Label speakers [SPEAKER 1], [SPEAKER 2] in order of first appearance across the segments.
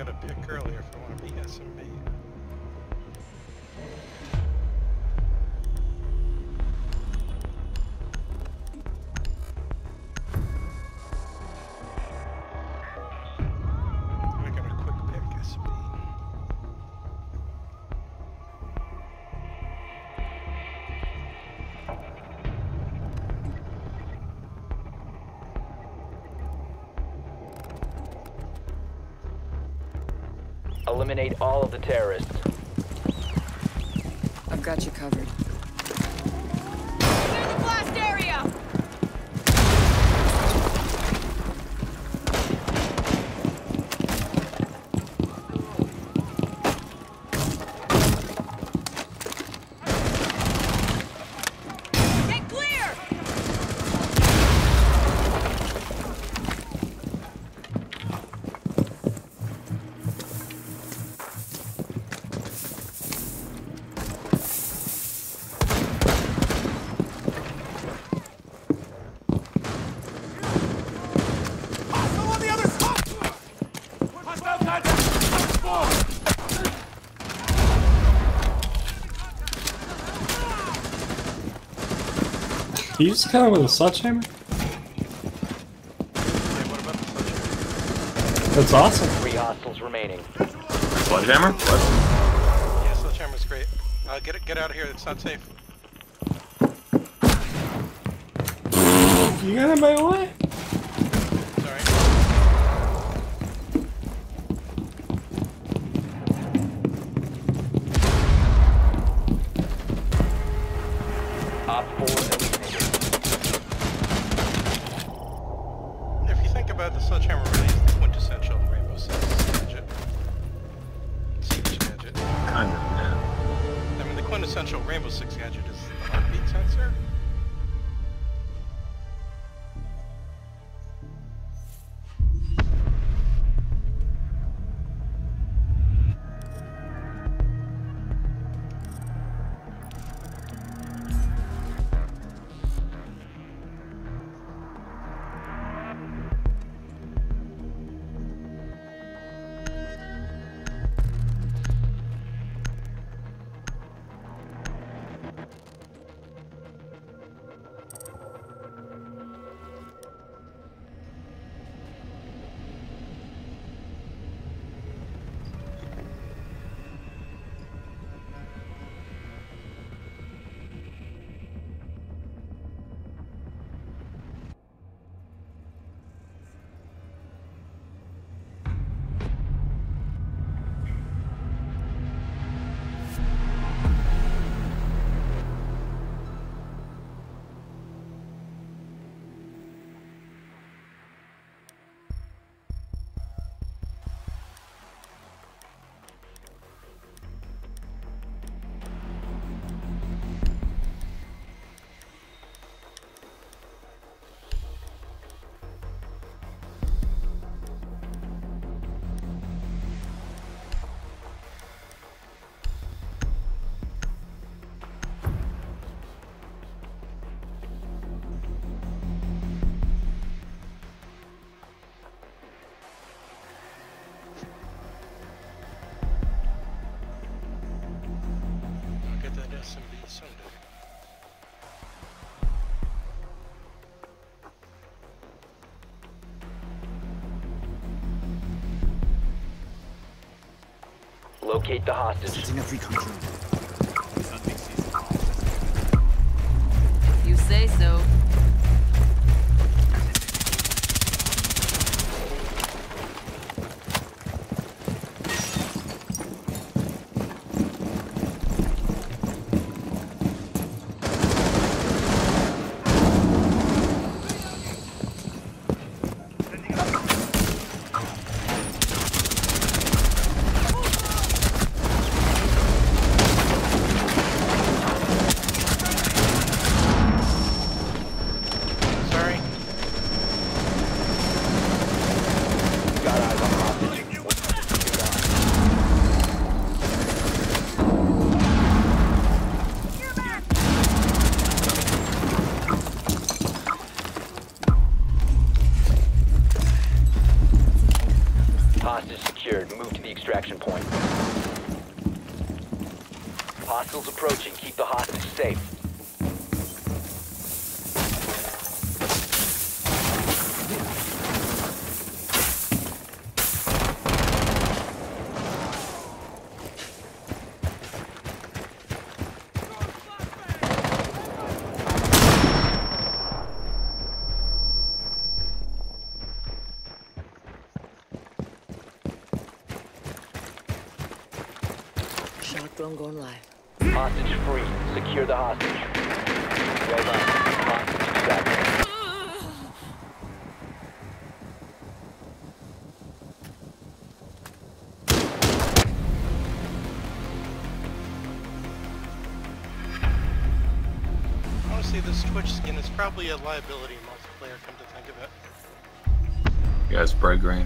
[SPEAKER 1] got a pick earlier if I want to be SMB. I got a quick pick SMB.
[SPEAKER 2] Eliminate all of the terrorists.
[SPEAKER 3] I've got you covered.
[SPEAKER 4] Clear the blast area! Get clear!
[SPEAKER 5] Can you just kill him with a sledgehammer?
[SPEAKER 1] Yeah, what about the sledgehammer?
[SPEAKER 5] That's awesome.
[SPEAKER 2] 3 hostiles remaining.
[SPEAKER 6] Sledgehammer? What?
[SPEAKER 1] Yeah, sledgehammer's great. Get out of here, it's not safe.
[SPEAKER 5] You got in my way?
[SPEAKER 1] Sorry.
[SPEAKER 2] Op 4 eliminated.
[SPEAKER 1] If you think about it, the sledgehammer really is the quintessential Rainbow Six gadget. Siege gadget.
[SPEAKER 6] Kind of, yeah.
[SPEAKER 1] I mean, the quintessential Rainbow Six gadget is the heartbeat sensor. I'll get that SMB someday.
[SPEAKER 2] Locate the hostage.
[SPEAKER 7] Setting up recon drone.
[SPEAKER 4] You say so.
[SPEAKER 2] Hostage secured. Move to the extraction point. Hostiles approaching. Keep the hostage safe.
[SPEAKER 3] Shock drone going live.
[SPEAKER 2] Hostage free. Secure the hostage. Well done. Hostage extracted.
[SPEAKER 1] Honestly, this Twitch skin is probably a liability in multiplayer, come to think of it.
[SPEAKER 6] Yeah, it's bright green.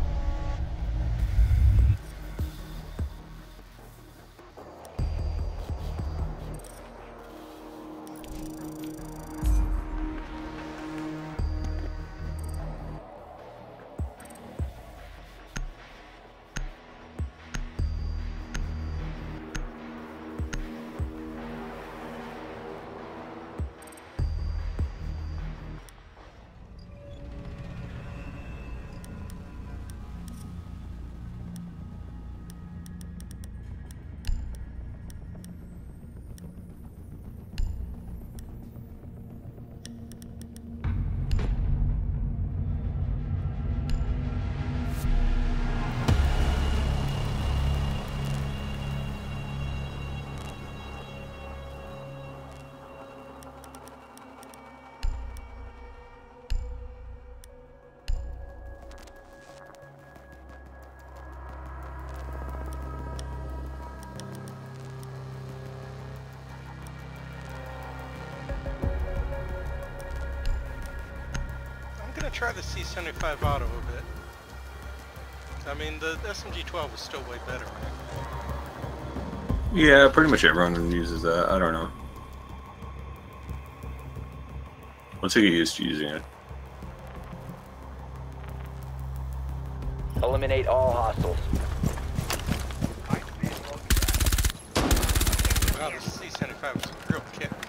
[SPEAKER 1] Try the C75 auto a bit. I mean, the SMG-12 is still way better, right?
[SPEAKER 6] Yeah, pretty much everyone uses that. I don't know. Once I get used to using it.
[SPEAKER 2] Eliminate all hostiles.
[SPEAKER 1] Wow, the C75 is a real kick, right?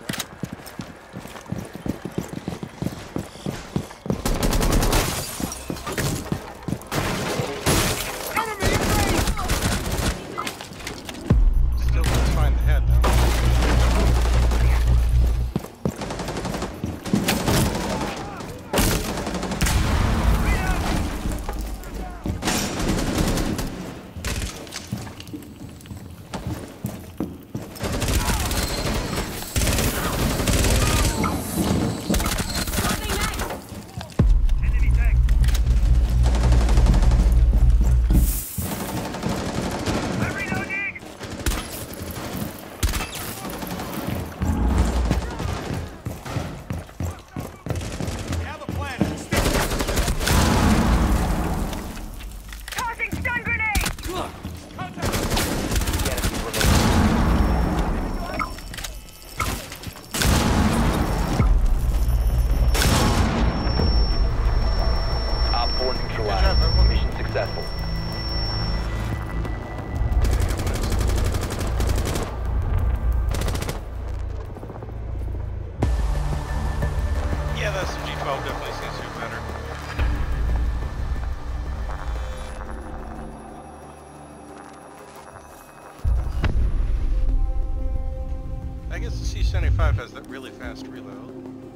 [SPEAKER 1] I guess the C75 has that really fast reload.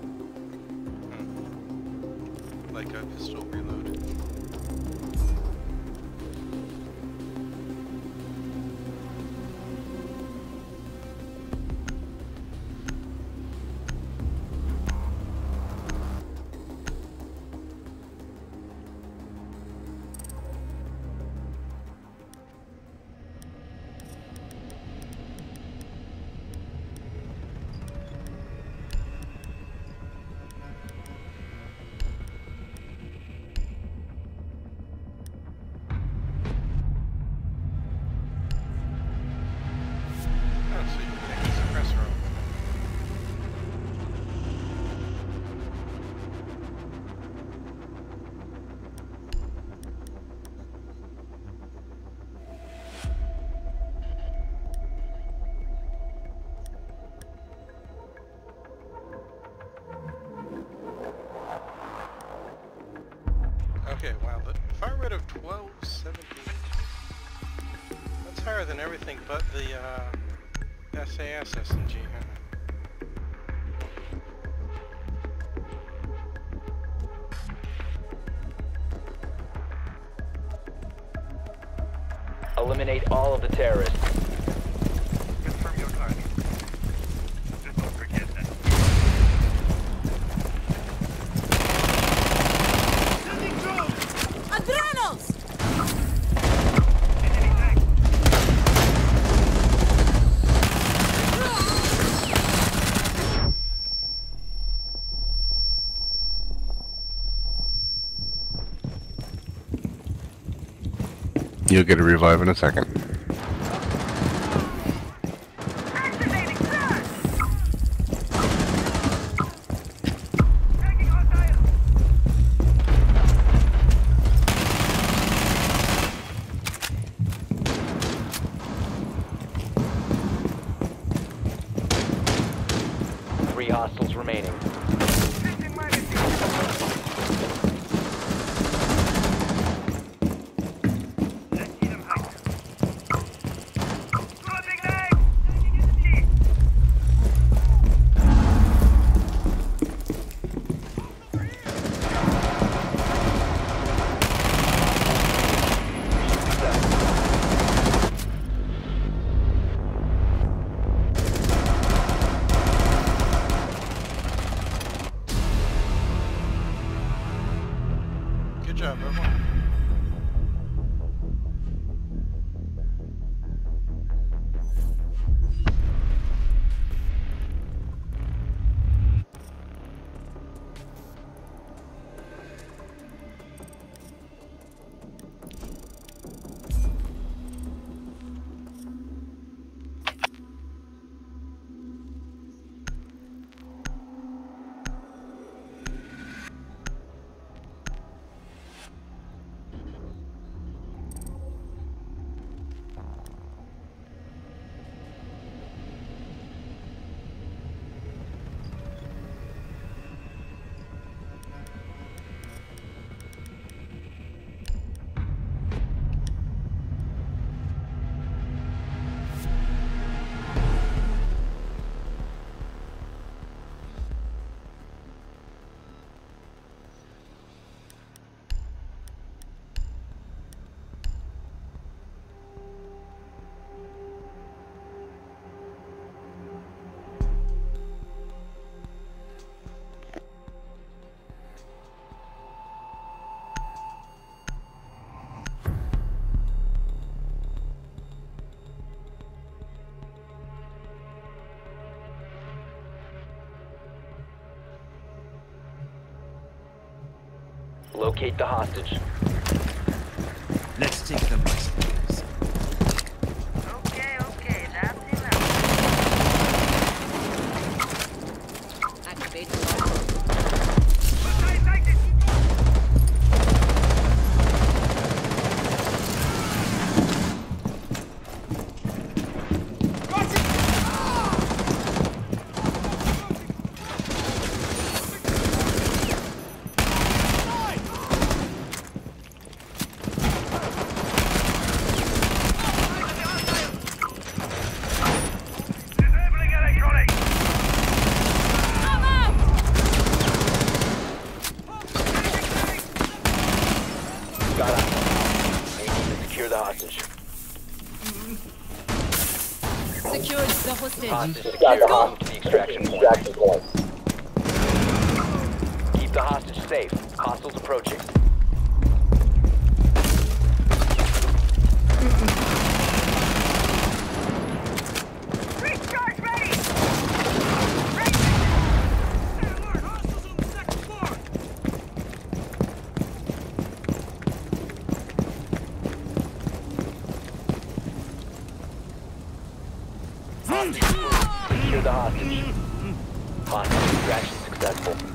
[SPEAKER 1] Like a pistol reload. Okay, wow, the fire rate of 1270. That's higher than everything but the SAS SMG.
[SPEAKER 2] Eliminate all of the terrorists.
[SPEAKER 7] Confirm your target. Just don't forget that.
[SPEAKER 4] Adrenals!
[SPEAKER 7] Enemy tank.
[SPEAKER 8] You'll get a revive in a second.
[SPEAKER 7] Activating surge. Taking hostile.
[SPEAKER 2] Three hostiles remaining.
[SPEAKER 7] Shifting my mission. Let's see them hide. Dropping knife. Taking in the lead.
[SPEAKER 1] Good job, everyone.
[SPEAKER 2] Locate the hostage.
[SPEAKER 9] Let's take them by surprise.
[SPEAKER 7] Okay, that's enough.
[SPEAKER 4] Activate the lock.
[SPEAKER 7] Hostile sighted. Disabling electronics.
[SPEAKER 4] I'm out!
[SPEAKER 2] Got out. We need to secure the hostage.
[SPEAKER 4] Secured the hostage.
[SPEAKER 2] Hostage
[SPEAKER 4] Let's
[SPEAKER 2] secured.
[SPEAKER 4] go!
[SPEAKER 2] Move to the extraction point. Keep the hostage safe. Hostiles approaching.
[SPEAKER 7] Recharge ready. Alert, hostiles on the second floor.
[SPEAKER 2] Secure the hostage. Hostage extraction successful.